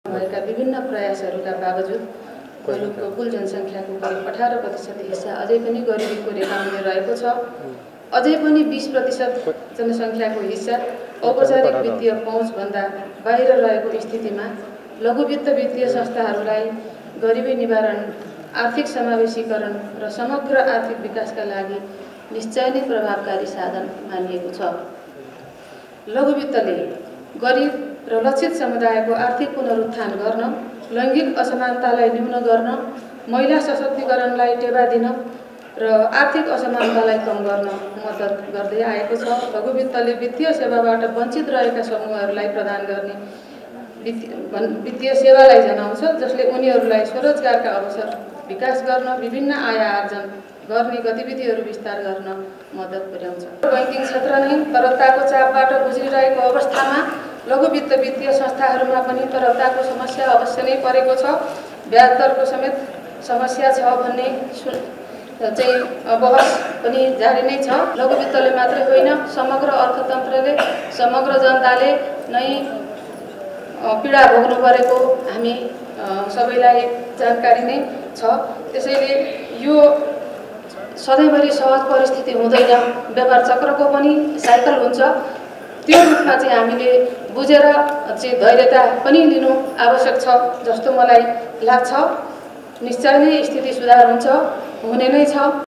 भएका विभिन्न प्रयासहरूका बावजुद मुलुकको कुल जनसङ्ख्याको करिब 18% हिस्सा अझै पनि गरिबीको रेखामुनि रहेको छ। अझै पनि 20% जनसङ्ख्याको हिस्सा औपचारिक वित्तीय पहुँचभन्दा बाहिर रहेको स्थितिमा लघु वित्त वित्तीय संस्थाहरूलाई गरिबी निवारण, आर्थिक समावेशीकरण र समग्र आर्थिक विकासका लागि निश्चय नै प्रभावकारी साधन मानिएको छ। लघु वित्तले गरिब र लक्षित समुदायको आर्थिक पुनरुत्थान गर्न, लैङ्गिक असमानतालाई न्यून गर्न, महिला सशक्तिकरणलाई टेवा दिन र आर्थिक असमानतालाई कम गर्न मद्दत गर्दै आएको छ। लघु वित्तले वित्तीय सेवाबाट वञ्चित रहेका समूहहरूलाई प्रदान गर्ने वित्तीय सेवालाई जनाउँछ, जसले उनीहरूलाई स्वरोजगारका अवसर विकास गर्न, विभिन्न आय आर्जन गर्ने गतिविधिहरू विस्तार गर्न मद्दत पुर्याउँछ। बैंकिङ क्षेत्र नै तरलताको चापबाट गुज्रिरहेको अवस्थामा लघु वित्त वित्तीय संस्थाहरूमा पनि तरलताको समस्या अवश्य नै परेको छ। ब्याज दरको समेत समस्या छ भन्ने चाहिँ बहस पनि जारी नै छ। लघु वित्तले मात्रै होइन, समग्र अर्थतन्त्रले, समग्र जनताले नै पीडा भोग्नु परेको हामी सबैलाई जानकारी नै छ। त्यसैले यो सधैँभरि सहज परिस्थिति हुँदैन, व्यापार चक्रको पनि साइकल हुन्छ। त्यो रूपमा चाहिँ हामीले बुझेर चाहिँ धैर्यता पनि लिनु आवश्यक छ जस्तो मलाई लाग्छ। निश्चय नै स्थिति सुधार हुन्छ, हुने नै छ।